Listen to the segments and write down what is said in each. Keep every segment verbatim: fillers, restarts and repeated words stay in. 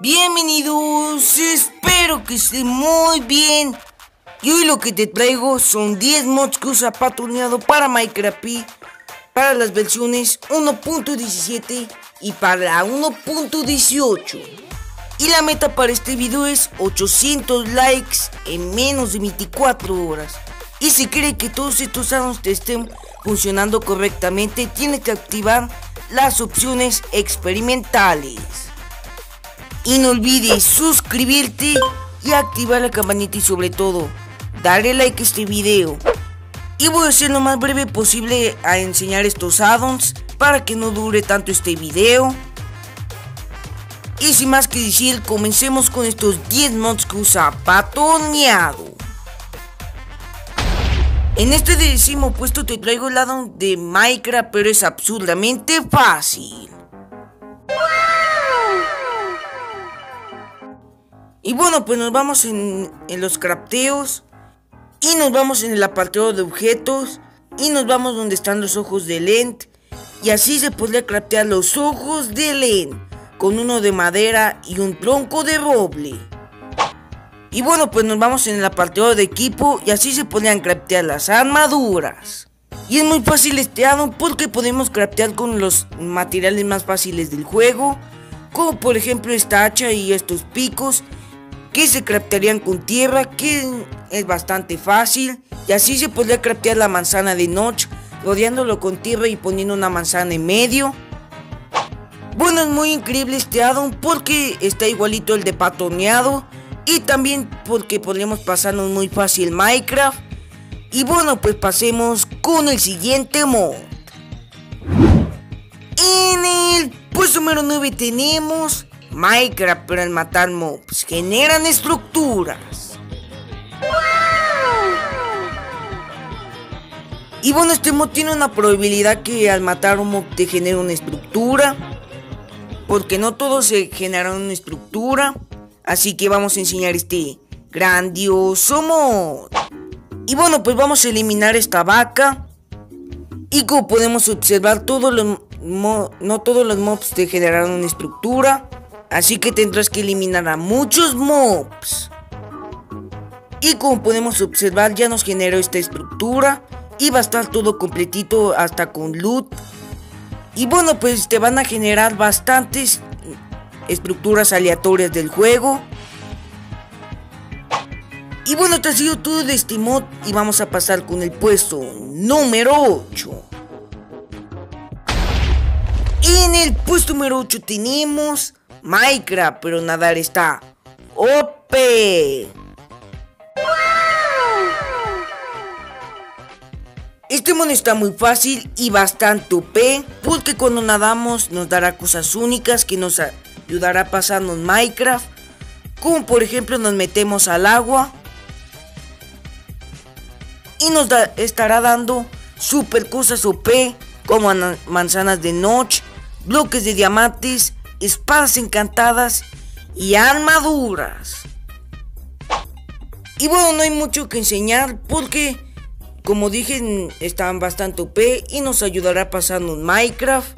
Bienvenidos, espero que estén muy bien. Y hoy lo que te traigo son diez mods que usa Patoneado para Minecraft Pi, para las versiones uno punto diecisiete y para uno punto dieciocho. Y la meta para este video es ochocientos likes en menos de veinticuatro horas. Y si cree que todos estos addons te estén funcionando correctamente, tienes que activar las opciones experimentales. Y no olvides suscribirte y activar la campanita y sobre todo darle like a este video. Y voy a ser lo más breve posible a enseñar estos addons para que no dure tanto este video. Y sin más que decir, comencemos con estos diez mods que usa Patoneado. En este décimo puesto te traigo el addon de Minecraft, pero es absurdamente fácil. Y bueno, pues nos vamos en, en los crafteos. Y nos vamos en el apartado de objetos. Y nos vamos donde están los ojos de End. Y así se podría craftear los ojos de End, con uno de madera y un tronco de roble. Y bueno, pues nos vamos en el apartado de equipo. Y así se podrían craftear las armaduras. Y es muy fácil este addon porque podemos craftear con los materiales más fáciles del juego, como por ejemplo esta hacha y estos picos, que se craftearían con tierra, que es bastante fácil. Y así se podría craftear la manzana de Notch, rodeándolo con tierra y poniendo una manzana en medio. Bueno, es muy increíble este addon porque está igualito el de Patoneado. Y también porque podríamos pasarnos muy fácil Minecraft. Y bueno, pues pasemos con el siguiente mod. En el puesto número nueve tenemos Minecraft, pero al matar mobs generan estructuras. Y bueno, este mod tiene una probabilidad que al matar un mob te genere una estructura, porque no todos se generan una estructura. Así que vamos a enseñar este grandioso mod. Y bueno, pues vamos a eliminar esta vaca. Y como podemos observar, todos los no todos los mobs te generarán una estructura, así que tendrás que eliminar a muchos mobs. Y como podemos observar, ya nos generó esta estructura y va a estar todo completito hasta con loot. Y bueno, pues te van a generar bastantes estructuras aleatorias del juego. Y bueno, te ha sido todo de este mod y vamos a pasar con el puesto número ocho. En el puesto número ocho tenemos Minecraft, pero nadar está O P. Este mod está muy fácil y bastante O P, porque cuando nadamos nos dará cosas únicas que nos ayudará a pasarnos Minecraft, como por ejemplo nos metemos al agua y nos da, estará dando super cosas O P, como manzanas de Notch, bloques de diamantes, espadas encantadas y armaduras. Y bueno, no hay mucho que enseñar porque, como dije, están bastante O P y nos ayudará a pasarnos Minecraft.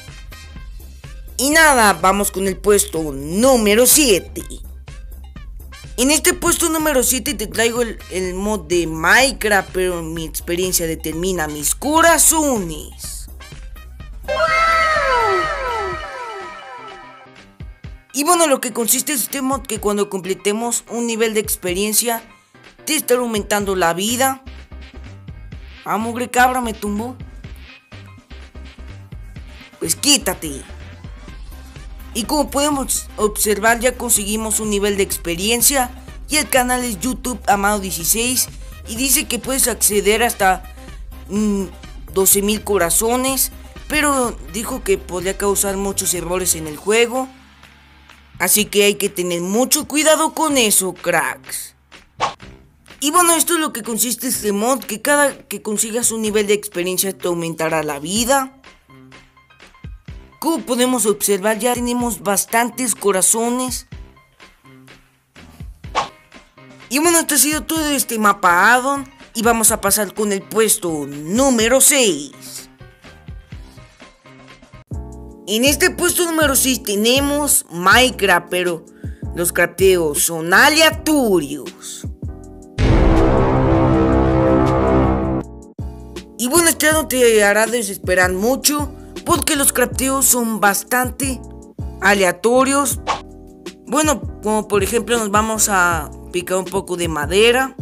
Y nada, vamos con el puesto número siete. En este puesto número siete te traigo el, el mod de Minecraft, pero mi experiencia determina mis corazones. Y bueno, lo que consiste es este mod que cuando completemos un nivel de experiencia te estará aumentando la vida. Ah, mugre cabra, me tumbó. Pues quítate. Y como podemos observar, ya conseguimos un nivel de experiencia. Y el canal es YouTube Amado dieciséis. Y dice que puedes acceder hasta mmm, doce mil corazones. Pero dijo que podría causar muchos errores en el juego. Así que hay que tener mucho cuidado con eso, cracks. Y bueno, esto es lo que consiste este mod, que cada que consigas un nivel de experiencia te aumentará la vida. Como podemos observar, ya tenemos bastantes corazones. Y bueno, esto ha sido todo este mapa addon. Y vamos a pasar con el puesto número seis. En este puesto número seis tenemos Minecraft, pero los crafteos son aleatorios. Y bueno, este no te hará desesperar mucho, porque los crafteos son bastante aleatorios. Bueno, como por ejemplo nos vamos a picar un poco de madera.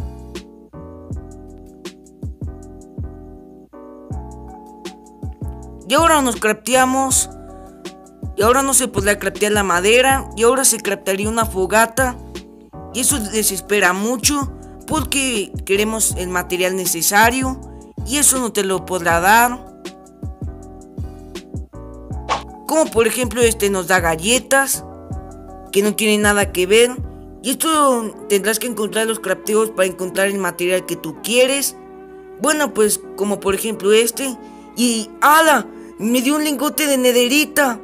Y ahora nos crafteamos. Y ahora no se podrá craftear la madera. Y ahora se craftearía una fogata. Y eso desespera mucho, porque queremos el material necesario. Y eso no te lo podrá dar. Como por ejemplo este nos da galletas, que no tienen nada que ver. Y esto tendrás que encontrar los crafteos para encontrar el material que tú quieres. Bueno, pues como por ejemplo este. Y ¡ala! Me dio un lingote de nederita.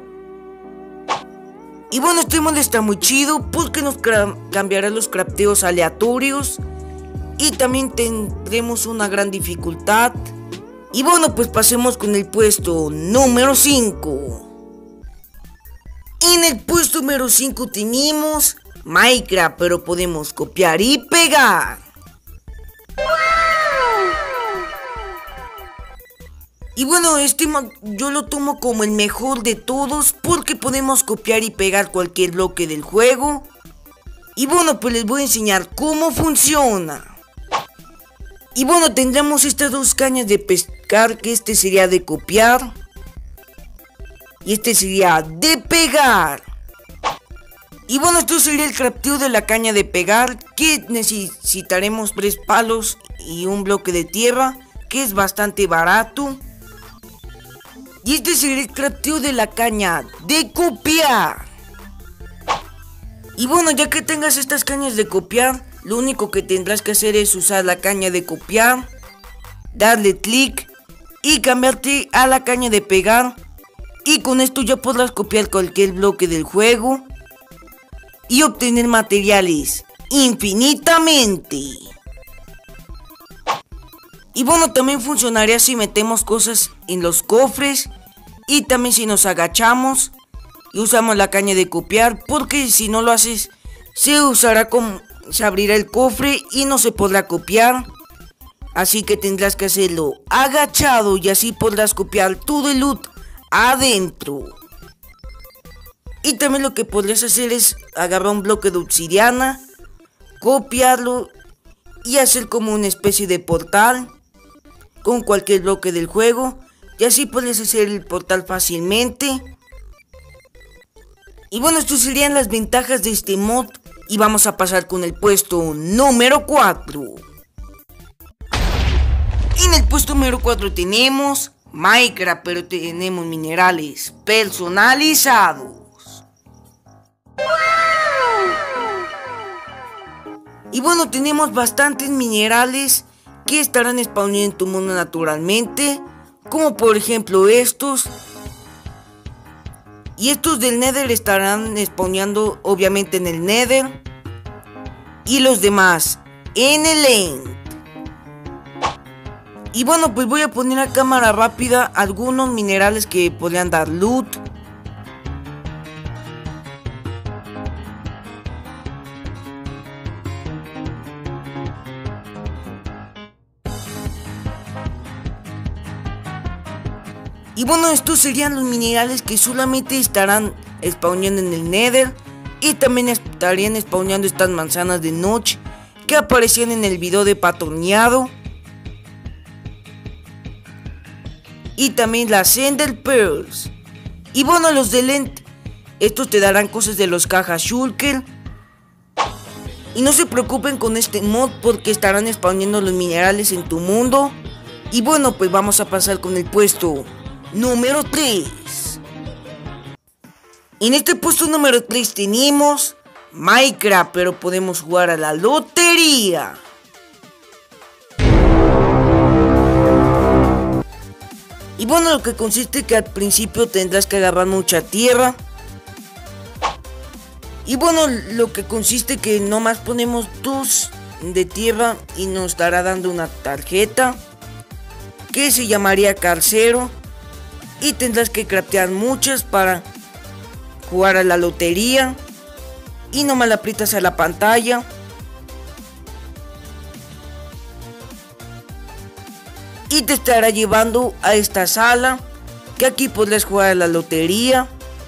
Y bueno, este mod está muy chido, porque nos cambiará los crafteos aleatorios. Y también tendremos una gran dificultad. Y bueno, pues pasemos con el puesto número cinco. En el puesto número cinco tenemos Minecraft, pero podemos copiar y pegar. Y bueno, este yo lo tomo como el mejor de todos, porque podemos copiar y pegar cualquier bloque del juego. Y bueno, pues les voy a enseñar cómo funciona. Y bueno, tendremos estas dos cañas de pescar, que este sería de copiar y este sería de pegar. Y bueno, esto sería el crafteo de la caña de pegar, que necesitaremos tres palos y un bloque de tierra, que es bastante barato. Y este sería el crafteo de la caña de copiar. Y bueno, ya que tengas estas cañas de copiar, lo único que tendrás que hacer es usar la caña de copiar, darle clic y cambiarte a la caña de pegar. Y con esto ya podrás copiar cualquier bloque del juego y obtener materiales infinitamente. Y bueno, también funcionaría si metemos cosas en los cofres y también si nos agachamos y usamos la caña de copiar, porque si no lo haces se usará como se abrirá el cofre y no se podrá copiar. Así que tendrás que hacerlo agachado y así podrás copiar todo el loot adentro. Y también lo que podrías hacer es agarrar un bloque de obsidiana, copiarlo y hacer como una especie de portal con cualquier bloque del juego, y así puedes hacer el portal fácilmente. Y bueno, estas serían las ventajas de este mod. Y vamos a pasar con el puesto número cuatro. En el puesto número cuatro tenemos Minecraft, pero tenemos minerales personalizados. Y bueno, tenemos bastantes minerales que estarán spawnando en tu mundo naturalmente, como por ejemplo estos. Y estos del Nether estarán spawneando obviamente en el Nether. Y los demás en el End. Y bueno, pues voy a poner a cámara rápida algunos minerales que podrían dar loot. Y bueno, estos serían los minerales que solamente estarán spawneando en el Nether. Y también estarían spawneando estas manzanas de noche que aparecían en el video de Patroneado. Y también las Ender Pearls. Y bueno, los de Lent, estos te darán cosas de los cajas Shulker. Y no se preocupen con este mod, porque estarán spawneando los minerales en tu mundo. Y bueno, pues vamos a pasar con el puesto número tres. En este puesto número tres tenemos Minecraft, pero podemos jugar a la lotería. Y bueno, lo que consiste que al principio tendrás que agarrar mucha tierra. Y bueno, lo que consiste que nomás ponemos dos de tierra y nos estará dando una tarjeta que se llamaría Carcero. y tendrás que craftear muchas para jugar a la lotería. Y nomás le aprietas a la pantalla. Y te estará llevando a esta sala, que aquí podrás jugar a la lotería.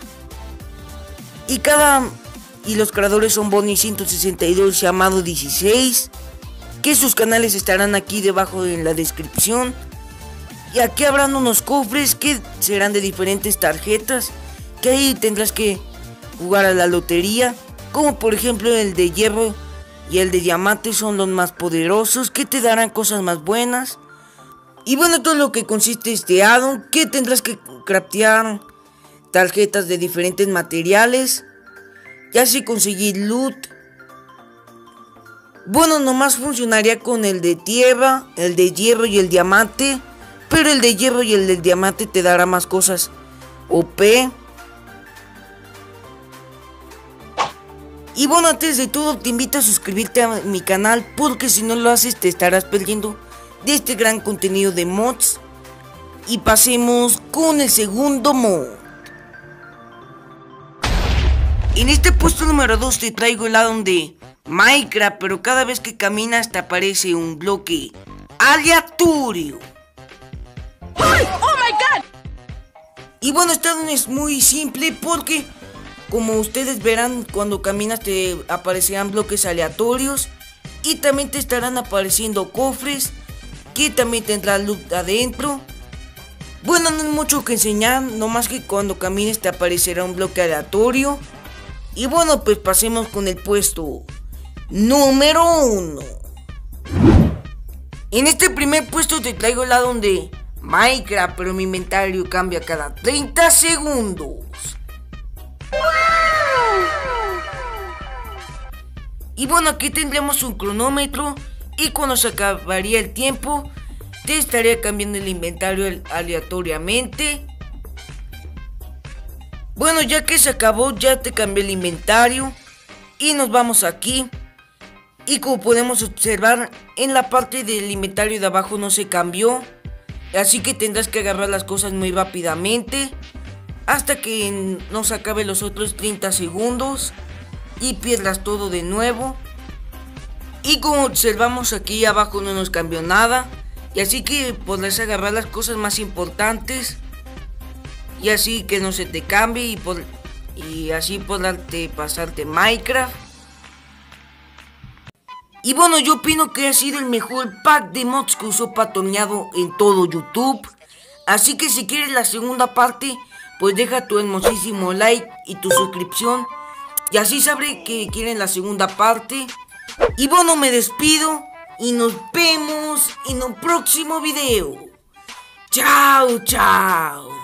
Y cada... Y los creadores son Bonnie ciento sesenta y dos llamado dieciséis, que sus canales estarán aquí debajo en la descripción. Y aquí habrán unos cofres que serán de diferentes tarjetas, que ahí tendrás que jugar a la lotería, como por ejemplo el de hierro y el de diamante son los más poderosos, que te darán cosas más buenas. Y bueno, todo lo que consiste este addon, que tendrás que craftear tarjetas de diferentes materiales y así conseguir loot. Bueno, nomás funcionaría con el de tierra, el de hierro y el diamante, pero el de hierro y el del diamante te dará más cosas O P. Y bueno, antes de todo te invito a suscribirte a mi canal, porque si no lo haces te estarás perdiendo de este gran contenido de mods. Y pasemos con el segundo mod. En este puesto número dos te traigo el addon de Minecraft, pero cada vez que caminas te aparece un bloque aleatorio. ¡Ay! ¡Oh my God! Y bueno, este addon es muy simple porque, como ustedes verán, cuando caminas te aparecerán bloques aleatorios y también te estarán apareciendo cofres que también tendrán loot adentro. Bueno, no hay mucho que enseñar, nomás que cuando camines te aparecerá un bloque aleatorio. Y bueno, pues pasemos con el puesto número uno. En este primer puesto te traigo el addon de Minecraft, pero mi inventario cambia cada treinta segundos. Y bueno, aquí tendremos un cronómetro y cuando se acabaría el tiempo te estaría cambiando el inventario aleatoriamente. Bueno, ya que se acabó, ya te cambié el inventario y nos vamos aquí. Y como podemos observar, en la parte del inventario de abajo no se cambió, así que tendrás que agarrar las cosas muy rápidamente hasta que nos acabe los otros treinta segundos y pierdas todo de nuevo. Y como observamos, aquí abajo no nos cambió nada, y así que podrás agarrar las cosas más importantes y así que no se te cambie y, por, y así poderte pasarte Minecraft. Y bueno, yo opino que ha sido el mejor pack de mods que usó Patoneado en todo YouTube. Así que si quieres la segunda parte, pues deja tu hermosísimo like y tu suscripción, y así sabré que quieren la segunda parte. Y bueno, me despido y nos vemos en un próximo video. Chao, chao.